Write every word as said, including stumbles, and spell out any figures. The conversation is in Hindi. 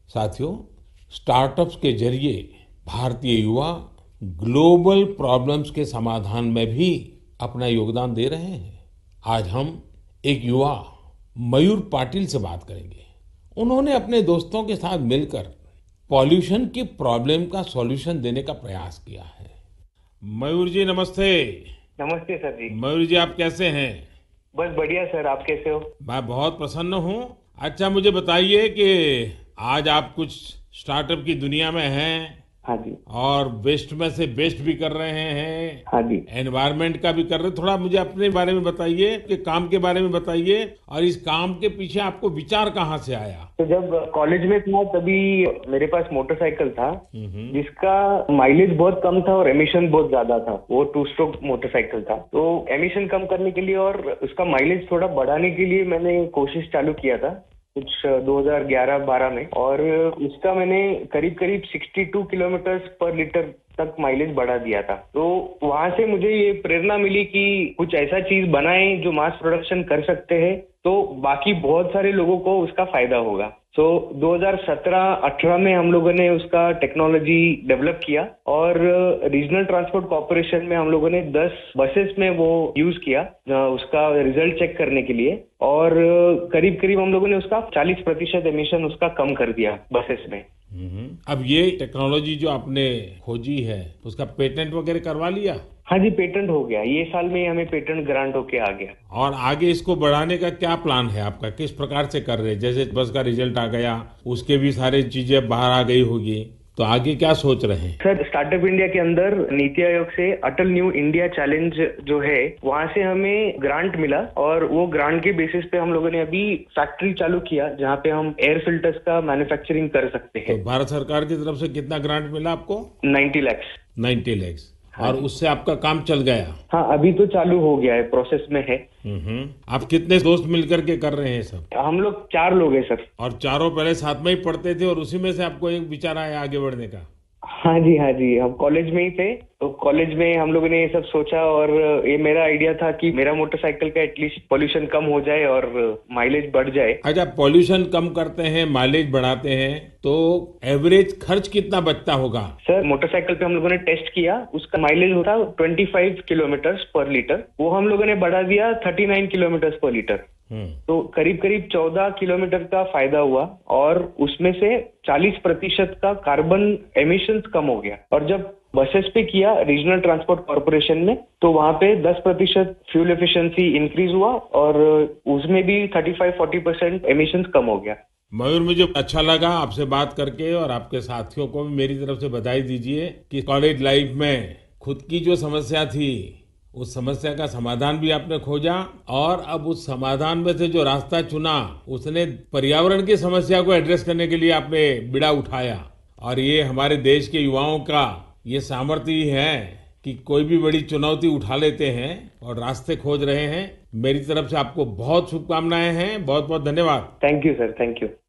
साथियों, स्टार्टअप्स के जरिए भारतीय युवा ग्लोबल प्रॉब्लम्स के समाधान में भी अपना योगदान दे रहे हैं। आज हम एक युवा मयूर पाटिल से बात करेंगे। उन्होंने अपने दोस्तों के साथ मिलकर पॉल्यूशन की प्रॉब्लम का सॉल्यूशन देने का प्रयास किया है। मयूर जी नमस्ते। नमस्ते सर जी। मयूर जी आप कैसे हैं? बस बढ़िया सर, आप कैसे हो? मैं बहुत प्रसन्न हूँ। अच्छा मुझे बताइए कि आज आप कुछ स्टार्टअप की दुनिया में हैं। हाँ जी। और वेस्ट में से बेस्ट भी कर रहे हैं। हाँ जी। एनवायरनमेंट का भी कर रहे हैं। थोड़ा मुझे अपने बारे में बताइए, कि काम के बारे में बताइए और इस काम के पीछे आपको विचार कहाँ से आया? तो जब कॉलेज में था तभी मेरे पास मोटरसाइकिल था जिसका माइलेज बहुत कम था और एमिशन बहुत ज्यादा था। वो टू स्ट्रोक मोटरसाइकिल था। तो एमिशन कम करने के लिए और उसका माइलेज थोड़ा बढ़ाने के लिए मैंने कोशिश चालू किया था कुछ दो हज़ार ग्यारह बारह में, और उसका मैंने करीब करीब बासठ किलोमीटर पर लीटर तक माइलेज बढ़ा दिया था। तो वहां से मुझे ये प्रेरणा मिली कि कुछ ऐसा चीज बनाएं जो मास प्रोडक्शन कर सकते हैं, तो बाकी बहुत सारे लोगों को उसका फायदा होगा। तो दो हज़ार सत्रह अठारह में हम लोगों ने उसका टेक्नोलॉजी डेवलप किया और रीजनल ट्रांसपोर्ट कॉर्पोरेशन में हम लोगों ने दस बसेस में वो यूज किया उसका रिजल्ट चेक करने के लिए, और करीब करीब हम लोगों ने उसका चालीस प्रतिशत एमिशन उसका कम कर दिया बसेस में। अब ये टेक्नोलॉजी जो आपने खोजी है उसका पेटेंट वगैरह करवा लिया? हाँ जी, पेटेंट हो गया। ये साल में हमें पेटेंट ग्रांट होके आ गया। और आगे इसको बढ़ाने का क्या प्लान है आपका? किस प्रकार से कर रहे हैं? जैसे बस का रिजल्ट आ गया, उसके भी सारी चीजें बाहर आ गई होगी, तो आगे क्या सोच रहे हैं? सर, स्टार्टअप इंडिया के अंदर नीति आयोग से अटल न्यू इंडिया चैलेंज जो है वहाँ से हमें ग्रांट मिला, और वो ग्रांट के बेसिस पे हम लोगों ने अभी फैक्ट्री चालू किया जहाँ पे हम एयर फिल्टर्स का मैन्युफैक्चरिंग कर सकते हैं। तो भारत सरकार की तरफ से कितना ग्रांट मिला आपको? नब्बे लाख। नब्बे लाख। और उससे आपका काम चल गया? हाँ, अभी तो चालू हो गया है, प्रोसेस में है। आप कितने दोस्त मिलकर के कर रहे हैं सब? हम लोग चार लोग हैं सर। और चारों पहले साथ में ही पढ़ते थे और उसी में से आपको एक विचार आया आगे बढ़ने का? हाँ जी, हाँ जी, हम कॉलेज में ही थे, तो कॉलेज में हम लोगों ने ये सब सोचा, और ये मेरा आइडिया था कि मेरा मोटरसाइकिल का एटलीस्ट पोल्यूशन कम हो जाए और माइलेज बढ़ जाए। अच्छा, पोल्यूशन कम करते हैं, माइलेज बढ़ाते हैं, तो एवरेज खर्च कितना बचता होगा? सर, मोटरसाइकिल पे हम लोगों ने टेस्ट किया, उसका माइलेज होता पच्चीस किलोमीटर पर लीटर, वो हम लोगों ने बढ़ा दिया उनतालीस किलोमीटर पर लीटर। तो करीब करीब चौदह किलोमीटर का फायदा हुआ, और उसमें से चालीस प्रतिशत का कार्बन एमिशंस कम हो गया। और जब बसेस पे किया रीजनल ट्रांसपोर्ट कॉर्पोरेशन में, तो वहां पे दस प्रतिशत फ्यूल एफिशिएंसी इंक्रीज हुआ, और उसमें भी पैंतीस चालीस परसेंट एमिशंस कम हो गया। मयूर, मुझे अच्छा लगा आपसे बात करके, और आपके साथियों को भी मेरी तरफ से बधाई दीजिए कि कॉलेज लाइफ में खुद की जो समस्या थी उस समस्या का समाधान भी आपने खोजा, और अब उस समाधान में से जो रास्ता चुना उसने पर्यावरण की समस्या को एड्रेस करने के लिए आपने बीड़ा उठाया। और ये हमारे देश के युवाओं का ये सामर्थ्य ही है कि कोई भी बड़ी चुनौती उठा लेते हैं और रास्ते खोज रहे हैं। मेरी तरफ से आपको बहुत शुभकामनाएं हैं। बहुत बहुत धन्यवाद। Thank you sir, thank you.